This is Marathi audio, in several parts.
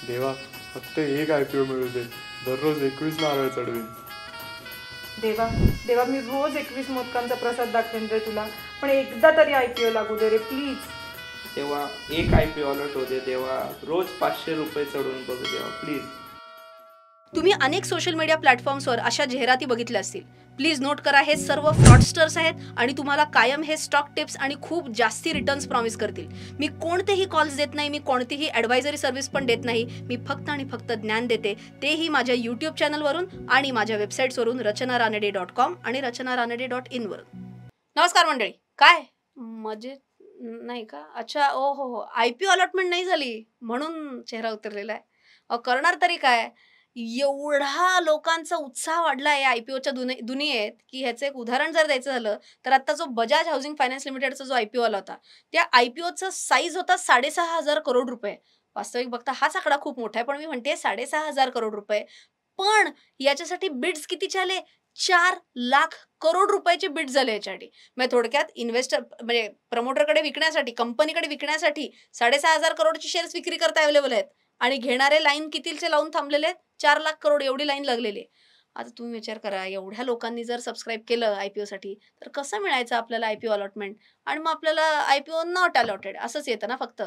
देवा, फक्त एक IPO मिळू दे. दररोज 21 नारळ चढवीन. देवा देवा, मी रोज 21 मोदकांचा प्रसाद दाखवेन रे तुला, पण एकदा तरी IPO लागू दे रे प्लीज. तेव्हा एक IPO अलर्ट होते देवा, रोज 500 रुपये चढून बघू देवा प्लीज. तुम्ही अनेक सोशल मीडिया प्लॅटफॉर्म्सवर अशा जाहिराती बघितल्या असतील. प्लीज नोट करा, हे सर्व फ्रॉडस्टर्स आहेत आणि तुम्हाला कायम हे स्टॉक टिप्स आणि खूप जास्ती रिटर्न्स प्रॉमिस करतील. मी कोणतेही कॉल्स देत नाही, मी कोणतीही ॲडवायझरी सर्व्हिस पण देत नाही. मी फक्त आणि फक्त ज्ञान देते, तेही माझ्या यूट्यूब चॅनलवरून आणि माझ्या वेबसाईट्सवरून rachanaraanade.com आणि rachanaraanade.in वरून. नमस्कार मंडळी, काय मजेत नाही का? अच्छा, ओ हो, IPO अलॉटमेंट नाही झाली म्हणून चेहरा उतरलेला आहे. करणार तरी काय? एवढा लोकांचा उत्साह वाढला या IPOच्या दुनियेत की ह्याचं एक उदाहरण जर द्यायचं झालं तर आता जो बजाज हाऊसिंग फायनान्स लिमिटेडचा जो IPO आला होता, त्या IPOचा साईज होता 6,500 करोड रुपये. वास्तविक बघता हाच आकडा खूप मोठा आहे, पण मी म्हणते 6,500 करोड रुपये. पण याच्यासाठी बिड्स कितीचे आले? 4 लाख करोड रुपयाचे बिड्स झाले याच्यासाठी. म्हणजे थोडक्यात इन्व्हेस्टर म्हणजे प्रमोटरकडे विकण्यासाठी, कंपनीकडे विकण्यासाठी 6,500 करोडचे शेअर्स विक्री करता अवेलेबल आहेत आणि घेणारे लाईन कितीचे लावून थांबलेले आहेत? 4 लाख करोड एवढी लाईन लागलेली आहे. आता तुम्ही विचार करा, एवढ्या लोकांनी जर सबस्क्राईब केलं IPO साठी तर कसं मिळायचं आपल्याला IPO अलॉटमेंट? आणि मग आपल्याला IPO नॉट अलॉटेड असंच येतं ना फक्त.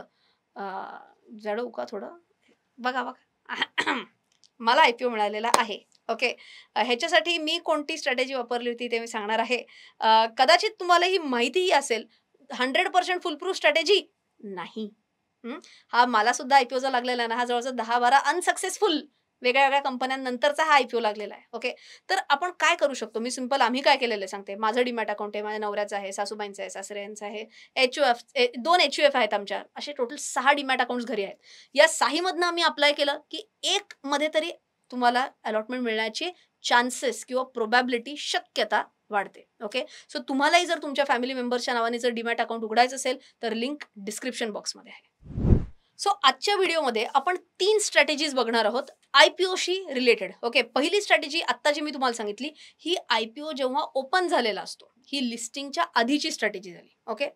जळू का थोडं? बघा बघा मला IPO मिळालेला आहे. ओके, ह्याच्यासाठी मी कोणती स्ट्रॅटेजी वापरली होती ते मी सांगणार आहे. कदाचित तुम्हाला ही माहितीही असेल. 100% फुलप्रूफ स्ट्रॅटेजी नाही. हा मला सुद्धा IPO जो लागलेला आहे ना, हा जवळजवळ 10-12 अनसक्सेसफुल वेगळ्या वेगळ्या कंपन्यांनंतरचा हा IPO लागलेला आहे. ओके, तर आपण काय करू शकतो? मी सिंपल आम्ही काय केलेलं आहे सांगते. माझं डीमॅट अकाउंट आहे, माझ्या नवऱ्याचं आहे, सासूबाईंचं आहे, सासऱ्यांचं आहे, दोन HUF आहेत आमच्या. असे टोटल 6 डीमॅट अकाउंट्स घरी आहेत. या 6 मधनं आम्ही अप्लाय केलं की एक मध्ये तरी तुम्हाला अलॉटमेंट मिळण्याची चान्सेस किंवा प्रोबॅबिलिटी, शक्यता वाढते. ओके, सो तुम्हालाही जर तुमच्या फॅमिली मेंबर्सच्या नावाने जर डीमॅट अकाउंट उघडायचं असेल तर लिंक डिस्क्रिप्शन बॉक्समध्ये आहे. सो आजच्या व्हिडिओमध्ये आपण 3 स्ट्रॅटेजीज बघणार आहोत IPOशी रिलेटेड. ओके, पहिली स्ट्रॅटेजी आत्ता जी मी तुम्हाला सांगितली, ही IPO जेव्हा ओपन झालेला असतो, ही लिस्टिंगच्या आधीची स्ट्रॅटेजी झाली. ओके,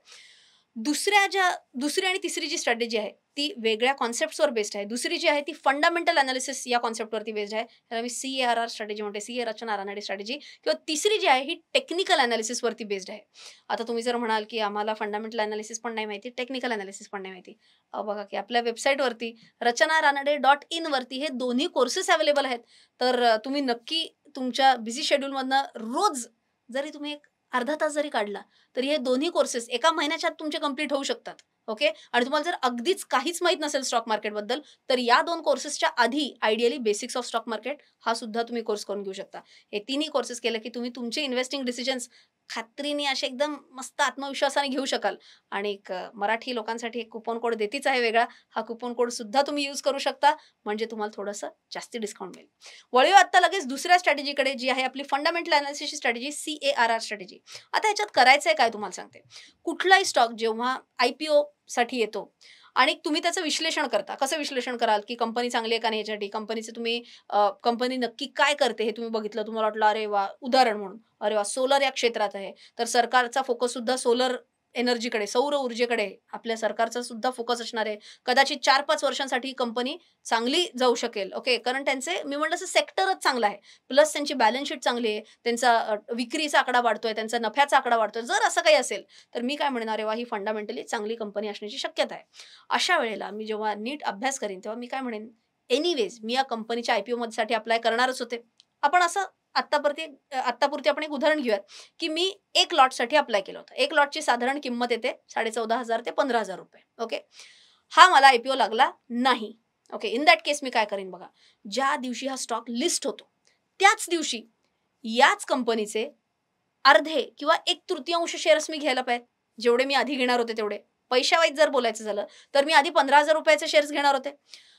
दुसरी आणि तिसरी जी स्ट्रॅटेजी आहे ती वेगळ्या कॉन्सेप्ट्सवर बेस्ड आहे. दुसरी जी आहे ती फंडामेंटल अनालिसिस या कॉन्सेप्टवरती बेस्ड आहे. त्याला मी CARR स्ट्रॅटेजी म्हणते, CA रचना रानडे स्ट्रॅटेजी. किंवा तिसरी जी आहे ही टेक्निकल अनालिसिसवरती बेस्ड आहे. आता तुम्ही जर म्हणाल की आम्हाला फंडामेंटल अनालिसिस पण नाही माहिती, टेक्निकल अनालिसिस पण नाही माहिती, बघा की आपल्या वेबसाईटवरती rachanaraanade.in वरती हे दोन्ही कोर्सेस अवेलेबल आहेत. तर तुम्ही नक्की तुमच्या बिझी शेड्यूलमधनं रोज जरी तुम्ही एक अर्धा तास जरी काढला तरी हे दोन्ही कोर्सेस एका महिन्याच्या आत तुमचे कंप्लीट होऊ शकतात. ओके, आणि तुम्हाला जर अगदीच काहीच माहित नसेल स्टॉक मार्केटबद्दल तर या 2 कोर्सेसच्या आधी ideally basics of stock market हा सुद्धा तुम्ही कोर्स करून घेऊ शकता. हे तिन्ही कोर्सेस केले की तुम्ही तुमचे इन्व्हेस्टिंग डिसिजन्स खात्रीने असे एकदम मस्त आत्मविश्वासाने घेऊ शकाल. आणि एक मराठी लोकांसाठी एक कुपन कोड देतीच आहे वेगळा. हा कुपन कोड सुद्धा तुम्ही यूज करू शकता, म्हणजे तुम्हाला थोडंसं जास्ती डिस्काउंट मिळेल. वळूया आता लगेच दुसऱ्या स्ट्रॅटेजीकडे, जी आहे आपली फंडामेंटल अनालिसिसची स्ट्रॅटेजी, CARR स्ट्रॅटेजी. आता ह्याच्यात करायचंय काय तुम्हाला सांगते. कुठलाही स्टॉक जेव्हा IPO साठी येतो आणि तुम्ही त्याचं विश्लेषण करता. कसं विश्लेषण कराल की कंपनी चांगली आहे का नाही याच्यासाठी, कंपनीचे तुम्ही कंपनी नक्की काय करते हे तुम्ही बघितलं, तुम्हाला वाटलं अरे वा, उदाहरण म्हणून अरे वा सोलर या क्षेत्रात आहे तर सरकारचा फोकस सुद्धा सोलर एनर्जीकडे, सौर ऊर्जेकडे आपल्या सरकारचा सुद्धा फोकस असणार आहे. कदाचित 4-5 वर्षांसाठी ही कंपनी चांगली जाऊ शकेल. ओके, कारण त्यांचे मी म्हटलं सेक्टरच चांगला आहे, प्लस त्यांची बॅलन्स शीट चांगली आहे, त्यांचा विक्रीचा आकडा वाढतोय, त्यांचा नफ्याचा आकडा वाढतोय. जर असं काही असेल तर मी काय म्हणणार, वा ही फंडामेंटली चांगली कंपनी असण्याची शक्यता आहे. अशा वेळेला मी जेव्हा नीट अभ्यास करेन तेव्हा मी काय म्हणेन, एनिवेज मी या कंपनीच्या IPO साठी अप्लाय करणारच होते. आपण असं आत्तापुरती आपण एक उदाहरण घेऊयात की मी एक लॉटसाठी अप्लाय केलं होतं. एक लॉटची साधारण किंमत येते 14,500 ते 15,000 रुपये. ओके, हा मला IPO लागला नाही. ओके, इन दॅट केस मी काय करेन बघा, ज्या दिवशी हा स्टॉक लिस्ट होतो त्याच दिवशी याच कंपनीचे अर्धे किंवा 1/3 शेअर्स मी घ्यायला पाहिजे. जेवढे मी आधी घेणार होते तेवढे. पैशावाईज जर बोलायचं झालं तर मी आधी 15,000 रुपयाचे शेअर्स घेणार होते.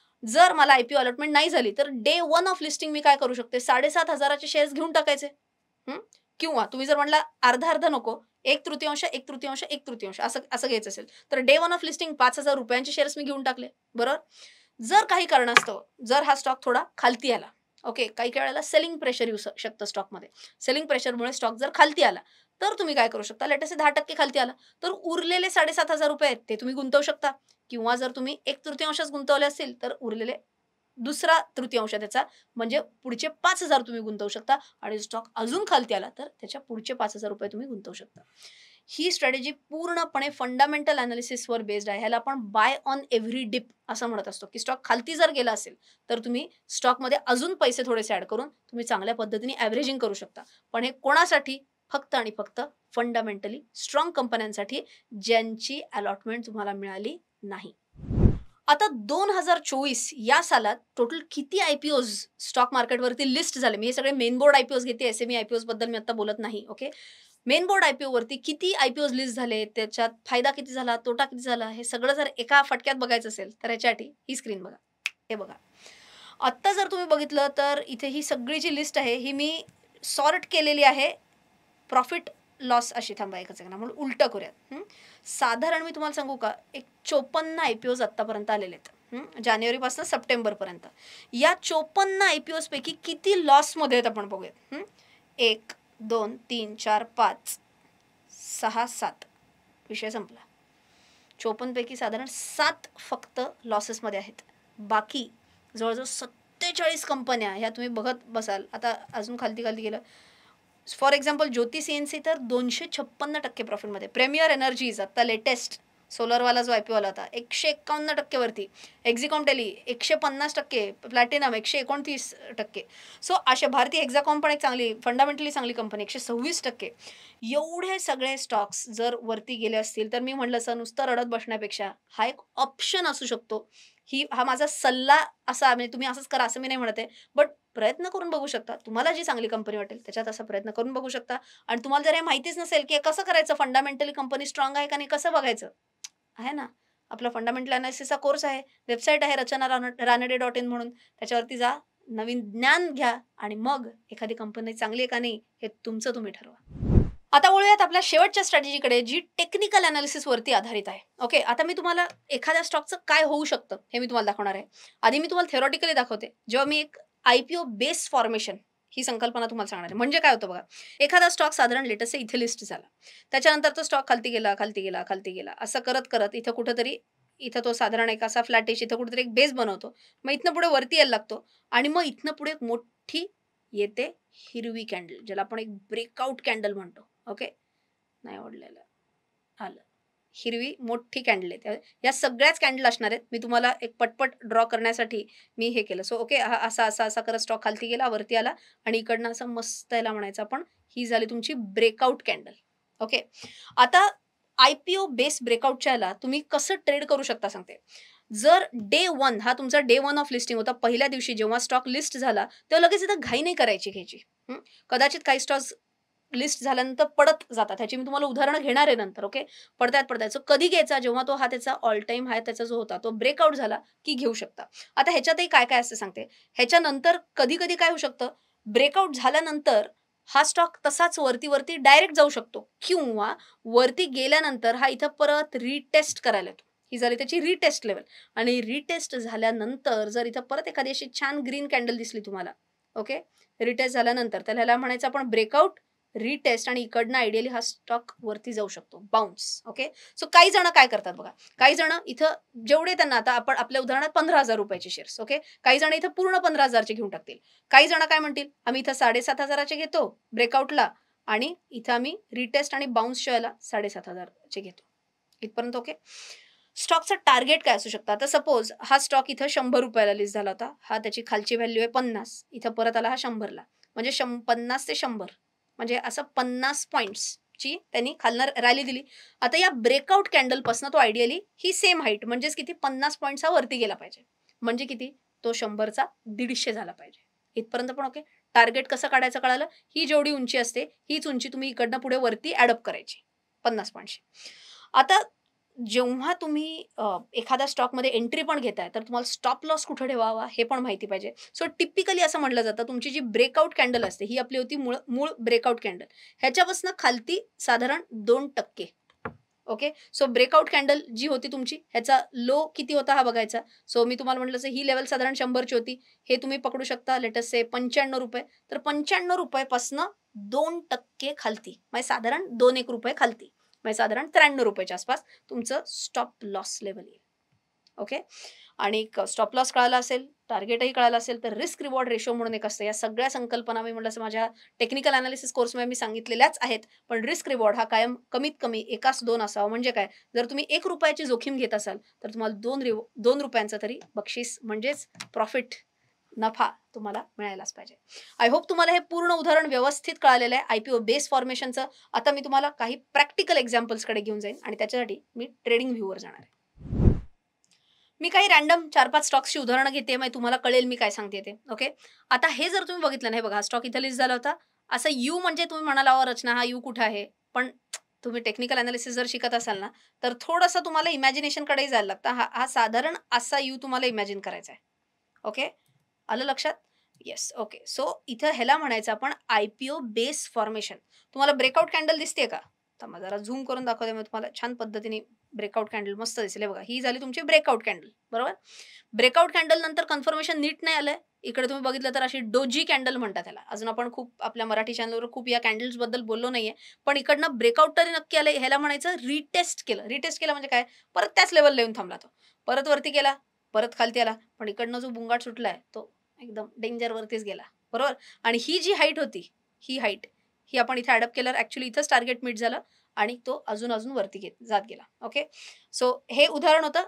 जर मला IPO अलॉटमेंट नाही झाली तर डे 1 ऑफ लिस्टिंग मी काय करू शकते, 7,500 शेअर्स घेऊन टाकायचे. किंवा तुम्ही जर म्हणला अर्धा नको, 1/3, 1/3, 1/3 असं घ्यायचं असेल तर डे 1 ऑफ लिस्टिंग 5,000 रुपयांचे शेअर्स मी घेऊन टाकले. बरोबर. जर काही कारणास्तव जर हा स्टॉक थोडा खालती आला, ओके, काही वेळेला सेलिंग प्रेशर येऊ शकतं स्टॉकमध्ये. सेलिंग प्रेशरमुळे स्टॉक जर खालती आला तर तुम्ही काय करू शकता, लेट असे 10% खालती आला तर उरलेले 7,500 रुपये आहेत ते तुम्ही गुंतवू शकता. किंवा जर तुम्ही 1/3 गुंतवले असतील तर उरलेले दुसरा तृतीयांश त्याचा, म्हणजे पुढचे 5,000 तुम्ही गुंतवू शकता आणि स्टॉक अजून खालती आला तर त्याच्या पुढचे 5,000 रुपये तुम्ही गुंतवू शकता. ही स्ट्रॅटेजी पूर्णपणे फंडामेंटल अनालिसिसवर बेस्ड आहे. ह्याला आपण बाय ऑन एव्हरी डिप असं म्हणत असतो, की स्टॉक खालती जर गेला असेल तर तुम्ही स्टॉकमध्ये अजून पैसे थोडेसे ॲड करून तुम्ही चांगल्या पद्धतीने ॲव्हरेजिंग करू शकता. पण हे कोणासाठी? फक्त आणि फक्त फंडामेंटली स्ट्रॉंग कंपन्यांसाठी, ज्यांची अलॉटमेंट तुम्हाला मिळाली नाही. आता 2024 या सालात टोटल किती IPOज स्टॉक मार्केटवरती लिस्ट झाले? मी हे सगळे मेन बोर्ड IPOज घेते, SME IPOज बद्दल मी आता बोलत नाही. ओके, मेन बोर्ड IPO वरती किती IPOज लिस्ट झाले, त्याच्यात फायदा किती झाला, तोटा किती झाला, हे सगळं जर एका फटक्यात बघायचं असेल तर ह्याच्यासाठी ही स्क्रीन बघा. हे बघा, आत्ता जर तुम्ही बघितलं तर इथे ही सगळी जी लिस्ट आहे ही मी सॉर्ट केलेली आहे प्रॉफिट लॉस अशी. थांबा एकच सेकंड, म्हणून उलटं करूयात. साधारण मी तुम्हाला सांगू का, एक 54 IPOज आत्तापर्यंत आलेले आहेत जानेवारीपासून सप्टेंबरपर्यंत. या 54 IPOज पैकी किती लॉसमध्ये आहेत आपण बघूयात. 1 2 3 4 5 6 7 विषय संपला. 54 पैकी साधारण 7 फक्त लॉसेसमध्ये आहेत. बाकी जवळजवळ 47 कंपन्या ह्या तुम्ही बघत बसाल. आता अजून खालती गेलं. फॉर एक्झाम्पल ज्योती CNC तर 256% प्रॉफिटमध्ये. प्रेमियर एनर्जीज आत्ता लेटेस्ट सोलरवाला जो IPO आला होता 151% वरती. एक्झिकॉम टेली 150%, प्लॅटिनम 129%. सो असे भारती हेक्झाकॉम पण एक चांगली फंडामेंटली चांगली कंपनी 126%. एवढे सगळे स्टॉक्स जर वरती गेले असतील तर मी म्हटलं असं नुसतं रडत बसण्यापेक्षा हा एक ऑप्शन असू शकतो. हा माझा सल्ला असा, म्हणजे तुम्ही असंच करा असं मी नाही म्हणत आहे, बट प्रयत्न करून बघू शकता. तुम्हाला जी चांगली कंपनी वाटेल त्याच्यात असा प्रयत्न करून बघू शकता. आणि तुम्हाला जर हे माहितीच नसेल की कसं करायचं, फंडामेंटली कंपनी स्ट्रॉंग आहे का नाही कसं बघायचं, आहे ना आपला फंडामेंटल अनालिसिसचा कोर्स आहे, वेबसाईट आहे rachana.ranade.in म्हणून. त्याच्यावरती जा, नवीन ज्ञान घ्या आणि मग एखादी कंपनी चांगली आहे का नाही हे तुमचं तुम्ही ठरवा. आता वळूयात आपल्या शेवटच्या स्ट्रॅटेजीकडे, जी टेक्निकल अनालिसिसवरती आधारित आहे. ओके, आता मी तुम्हाला एखाद्या स्टॉकचं काय होऊ शकतं हे मी तुम्हाला दाखवणार आहे. आधी मी तुम्हाला थेरॉटिकली दाखवते, जेव्हा मी एक IPO बेस फॉर्मेशन ही संकल्पना तुम्हाला सांगणार आहे. म्हणजे काय होतं बघा, एखादा स्टॉक साधारण लेटेस्ट इथे लिस्ट झाला, त्याच्यानंतर तो स्टॉक खालती गेला असं करत करत इथं कुठंतरी, इथं तो साधारण एक असा फ्लॅटिश इथं कुठेतरी एक बेस बनवतो. मग इथनं पुढे वरती यायला लागतो आणि मग इथनं पुढे एक मोठी येते हिरवी कॅन्डल, ज्याला आपण एक ब्रेकआउट कॅन्डल म्हणतो. ओके, नाही आवडलेलं आलं, हिरवी मोठी कॅन्डल आहे. या सगळ्याच कॅन्डल असणार आहेत. मी तुम्हाला एक पटपट ड्रॉ करण्यासाठी मी हे केलं. सो ओके, हा असा करत स्टॉक खालती गेला, वरती आला आणि इकडनं असं मस्त याला म्हणायचं आपण, ही झाली तुमची ब्रेकआउट कॅन्डल. ओके, आता IPO बेस ब्रेकआउटच्या याला तुम्ही कसं ट्रेड करू शकता सांगते. जर डे 1 हा तुमचा डे 1 ऑफ लिस्टिंग होता, पहिल्या दिवशी जेव्हा स्टॉक लिस्ट झाला तेव्हा लगेच इथं घाई नाही करायची घ्यायची. कदाचित काही स्टॉक्स लिस्ट झाल्यानंतर पडत जातात, ह्याची मी तुम्हाला उदाहरणं घेणार आहे नंतर. ओके, पडतायत. सो कधी घ्यायचा, जेव्हा तो हा त्याचा ऑल टाइम हाय त्याचा जो होता तो ब्रेकआउट झाला की घेऊ शकता. आता ह्याच्यातही काय काय असतं सांगते. ह्याच्यानंतर कधी कधी काय होऊ शकतं, ब्रेकआउट झाल्यानंतर हा स्टॉक तसाच वरती डायरेक्ट जाऊ शकतो, किंवा वरती गेल्यानंतर हा इथं परत रिटेस्ट करायला येतो. ही झाली त्याची रिटेस्ट लेवल. आणि रिटेस्ट झाल्यानंतर जर इथं परत एखादी अशी छान ग्रीन कॅन्डल दिसली तुम्हाला, ओके, रिटेस्ट झाल्यानंतर तर ह्याला म्हणायचं आपण ब्रेकआउट, रिटेस्ट, आणि इकडनं आयडियली हा स्टॉक वरती जाऊ शकतो, बाउन्स. ओके, सो काही जण काय करतात बघा, काही जण इथं जेवढे त्यांना, आता आपण आपल्या उदाहरणात 15,000 रुपयाचे शेअर्स, ओके, काही जण इथं पूर्ण 15,000चे घेऊन टाकतील. काही जण काय म्हणतील, आम्ही इथं 7,500चे घेतो ब्रेकआउटला आणि इथं आम्ही रिटेस्ट आणि बाउन्सच्या वेळेला 7,500चे घेतो. इथपर्यंत ओके. स्टॉकचं टार्गेट काय असू शकतं. आता सपोज हा स्टॉक इथं 100 रुपयाला लिस्ट झाला होता, हा त्याची खालची व्हॅल्यू आहे 50, इथं परत आला हा 100ला, म्हणजे 50 ते 100 म्हणजे असं 50 पॉईंट्सची त्यांनी खालनं रॅली दिली. आता या ब्रेकआउट कॅन्डलपासून तो आयडियली ही सेम हाईट, म्हणजेच किती, 50 पॉईंट्सचा वरती गेला पाहिजे. म्हणजे किती, तो 100चा 150 झाला पाहिजे. इथपर्यंत पण ओके. टार्गेट कसं काढायचं कळालं. ही जेवढी उंची असते हीच उंची तुम्ही इकडनं पुढे वरती ॲडअप करायची 50 पॉईंट्सची. आता जेव्हा तुम्ही एखाद्या स्टॉकमध्ये एंट्री पण घेताय तर तुम्हाला स्टॉप लॉस कुठे ठेवावा हे पण माहिती पाहिजे. सो टिपिकली असं म्हटलं जातं, तुमची जी ब्रेकआउट कॅन्डल असते ही आपली होती मूळ ब्रेकआउट कॅन्डल, ह्याच्यापासून खालती साधारण 2%. ओके, सो ब्रेकआउट कॅन्डल जी होती तुमची ह्याचा लो किती होता हा बघायचा. सो मी तुम्हाला म्हटलं ही लेवल साधारण 100ची होती, हे तुम्ही पकडू शकता लेटेस्ट से 95 रुपये. तर 95 रुपयापासून 2% खालती, म्हणजे साधारण 2-1 रुपये खालती, म्हणजे साधारण 93 रुपयाच्या आसपास तुमचं स्टॉप लॉस लेवल येईल. ओके. आणि स्टॉप लॉस कळाला असेल, टार्गेटही कळालं असेल, तर रिस्क रिवॉर्ड रेशो म्हणून एक असतं. या सगळ्या संकल्पना मी म्हटलं माझ्या टेक्निकल अनालिसिस कोर्समध्ये मी सांगितलेल्याच आहेत. पण रिस्क रिवॉर्ड हा कायम कमीत कमी 1 2 असावा. म्हणजे काय, जर तुम्ही ₹1 जोखीम घेत असाल तर तुम्हाला 2 रुपयांचं तरी बक्षीस म्हणजेच प्रॉफिट, नफा तुम्हाला मिळायलाच पाहिजे. आय होप तुम्हाला हे पूर्ण उदाहरण व्यवस्थित कळालेलं आहे IPO बेस फॉर्मेशनचं. आता मी तुम्हाला काही प्रॅक्टिकल एक्झाम्पल्सकडे घेऊन जाईन आणि त्याच्यासाठी मी ट्रेडिंग व्ह्यूवर जाणार आहे. मी काही रॅन्डम 4-5 स्टॉक्सची उदाहरणं घेते, मग तुम्हाला कळेल मी काय सांगते ते. ओके. आता हे जर तुम्ही बघितलं नाही, बघा हा स्टॉक इथं लिस्ट झाला होता. असं यू म्हणजे तुम्ही म्हणाला रचना हा यू कुठं आहे, पण तुम्ही टेक्निकल अनालिसिस जर शिकत असाल ना, तर थोडंसं तुम्हाला इमॅजिनेशनकडेही जायला लागतं. हा साधारण असा यू तुम्हाला इमॅजिन करायचा आहे. ओके, आलं लक्षात? येस. ओके. सो इथं ह्याला म्हणायचं आपण IPO बेस फॉर्मेशन. तुम्हाला ब्रेकआउट कॅन्डल दिसते का? तर मग जरा झूम करून दाखवते, मग तुम्हाला छान पद्धतीने ब्रेकआउट कॅन्डल मस्त दिसले बघा. ही झाली तुमची ब्रेकआउट कॅन्डल, बरोबर. ब्रेकआउट कॅन्डल नंतर कन्फर्मेशन नीट नाही आलंय. इकडे तुम्ही बघितलं तर अशी डोजी कॅन्डल म्हणतात त्याला. अजून आपण खूप आपल्या मराठी चॅनलवर खूप या कॅन्डल्स बद्दल बोललो नाहीये, पण इकडनं ब्रेकआउट तरी नक्की आलंय. ह्याला म्हणायचं रिटेस्ट केलं. रिटेस्ट केलं म्हणजे काय, परत त्याच लेवलला येऊन थांबला तो, परत वरती गेला, परत खालती आला, पण इकडनं जो बुंगाट सुटलाय तो एकदम डेंजर वरतीच गेला, बरोबर. आणि ही जी हाईट होती, ही हाईट ही आपण इथे ॲडअप केलं. ऍक्च्युली इथंच टार्गेट मीट झालं आणि तो अजून वरती जात गेला. ओके. सो हे उदाहरण होतं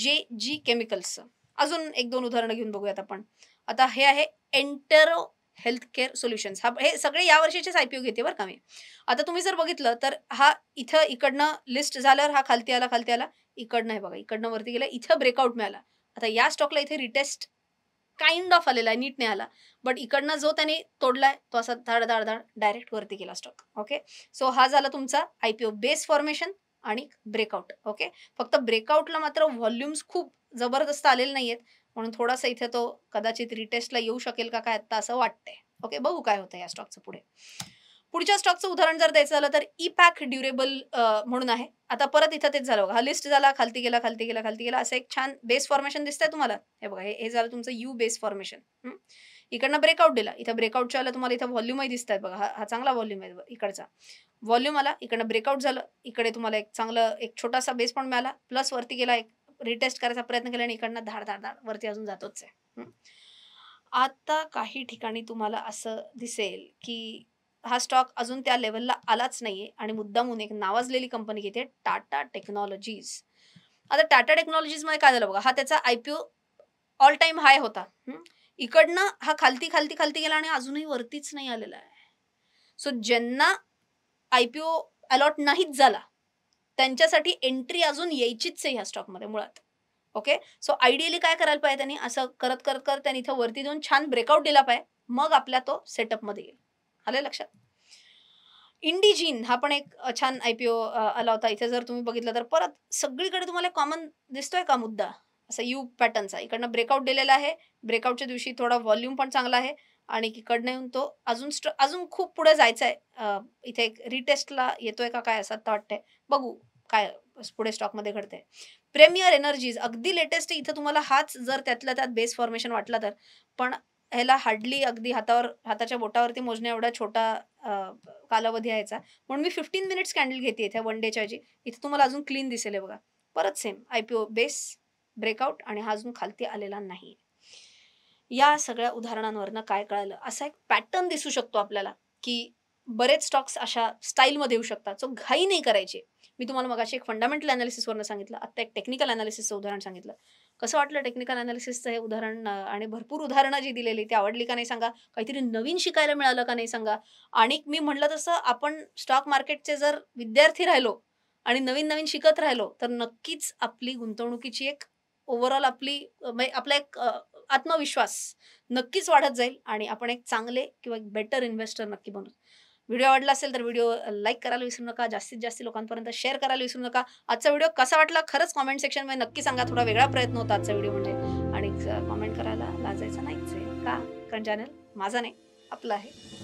JG केमिकल्सचं. अजून 1-2 उदाहरणं घेऊन बघूयात आपण. आता हे आहे एंटेरो हेल्थ केअर सोल्युशन्स. हे सगळे या वर्षीचेच IPO घेते बरं का मी. आता तुम्ही जर बघितलं तर हा इथं इकडनं लिस्ट झाल्यावर हा खालती आला, इकडनं आहे बघा, इकडनं वरती गेला, इथं ब्रेकआउट मिळाला. आता या स्टॉकला इथे रिटेस्ट काइंड ऑफ आलेला आहे, नीट नाही आला, बट इकडनं जो त्याने तोडलाय तो असा धाड डायरेक्ट वरती गेला स्टॉक. ओके. सो हा झाला तुमचा IPO बेस फॉर्मेशन आणि ब्रेकआउट. ओके. फक्त ब्रेकआउटला मात्र व्हॉल्युम्स खूप जबरदस्त आलेले नाहीयेत, म्हणून थोडासा इथे तो कदाचित रिटेस्टला येऊ शकेल का काय आता असं वाटतंय. ओके, बघू काय होतं या स्टॉकचं पुढे. पुढच्या स्टॉकचं उदाहरण जर द्यायचं झालं तर इपॅक ड्युरेबल म्हणून आहे. आता परत इथं तेच झालं बघा, हा लिस्ट झाला, खालती गेला, असं एक छान बेस फॉर्मेशन दिसतंय तुम्हाला. हे बघा, हे झालं तुमचं यू बेस फॉर्मेशन. इकडनं ब्रेकआउट दिला, इथं ब्रेकआउटच्या आला, तुम्हाला इथं व्हॉल्यूमही दिसत आहेत बघा. हा चांगला व्हॉल्यूम आहे इकडचा. व्हॉल्यूम आला, इकडनं ब्रेकआउट झालं, इकडे तुम्हाला एक छोटासा बेस पण मिळाला, प्लस वरती गेला, एक रिटेस्ट करायचा प्रयत्न केला आणि इकडनं धाड वरती अजून जातोच आहे. आता काही ठिकाणी तुम्हाला असं दिसेल की हा स्टॉक अजून त्या लेवलला आलाच नाहीये आणि मुद्दामून एक नावाजलेली कंपनी घेते, टाटा टेक्नॉलॉजीज. आता टाटा टेक्नॉलॉजीज मध्ये काय झालं बघा, हा त्याचा IPO ऑल टाइम हाय होता. इकडनं हा खालती गेला आणि अजूनही वरतीच नाही आलेला आहे. सो ज्यांना IPO अलॉट नाहीच झाला त्यांच्यासाठी एंट्री अजून यायचीच आहे ह्या स्टॉकमध्ये मुळात. ओके. सो आयडियली काय करायला पाहिजे त्यांनी, असं करत त्यांनी इथं वरती जाऊन छान ब्रेकआउट दिला पाहिजे, मग आपल्या तो सेटअपमध्ये येईल. आलं लक्षात? इंडिजीन हा पण एक छान IPO आला होता. इथे जर तुम्ही बघितलं तर परत सगळीकडे तुम्हाला कॉमन दिसतोय का मुद्दा, असा यू पॅटर्नचा. इकडनं ब्रेकआउट दिलेला आहे, ब्रेकआउटच्या दिवशी थोडा व्हॉल्यूम पण चांगला आहे आणि इकडनं येऊन तो अजून खूप पुढे जायचा आहे. इथे एक रिटेस्टला येतोय का काय असं वाटतंय, बघू काय पुढे स्टॉकमध्ये घडतंय. प्रेमियर एनर्जीज अगदी लेटेस्ट आहे. इथं तुम्हाला हाच जर त्यातल्या त्यात बेस फॉर्मेशन वाटला तर, पण ह्याला हार्डली अगदी हाताच्या बोटावरती मोजण्या एवढा छोटा कालावधी यायचा, म्हणून मी 15 मिनिट्स कॅन्डल घेते इथे 1 डेच्या ऐवजी. इथे तुम्हाला अजून क्लीन दिसेल बघा. परत सेम IPO बेस ब्रेकआउट आणि हा अजून खालती आलेला नाही. या सगळ्या उदाहरणांवरनं काय कळालं, असा एक पॅटर्न दिसू शकतो आपल्याला की बरेच स्टॉक्स अशा स्टाईलमध्ये येऊ शकतात. सो घाई नाही करायची. मी तुम्हाला मगाशी एक फंडामेंटल अनालिसिसवरनं सांगितलं, आता एक टेक्निकल अनालिसिसचं उदाहरण सांगितलं. कसं वाटलं टेक्निकल अनालिसिसचं हे उदाहरण, आणि भरपूर उदाहरणं जी दिलेली ती आवडली का नाही सांगा, काहीतरी नवीन शिकायला मिळालं का नाही सांगा. आणि मी म्हटलं तसं आपण स्टॉक मार्केटचे जर विद्यार्थी राहिलो आणि नवीन शिकत राहिलो तर नक्कीच आपली गुंतवणुकीची एक ओव्हरऑल आपला एक आत्मविश्वास नक्कीच वाढत जाईल आणि आपण एक चांगले किंवा एक बेटर इन्व्हेस्टर नक्की बनू. व्हिडिओ आवडला असेल तर व्हिडिओ लाईक करायला विसरू नका, जास्तीत जास्त लोकांपर्यंत शेअर करायला विसरू नका. आजचा व्हिडिओ कसा वाटला खरंच कॉमेंट सेक्शनमध्ये नक्की सांगा. थोडा वेगळा प्रयत्न होता आजचा व्हिडिओ म्हणजे, आणि कॉमेंट करायला लाजायचं नाहीच आहे का, कारण चॅनल माझा नाही आपलं आहे.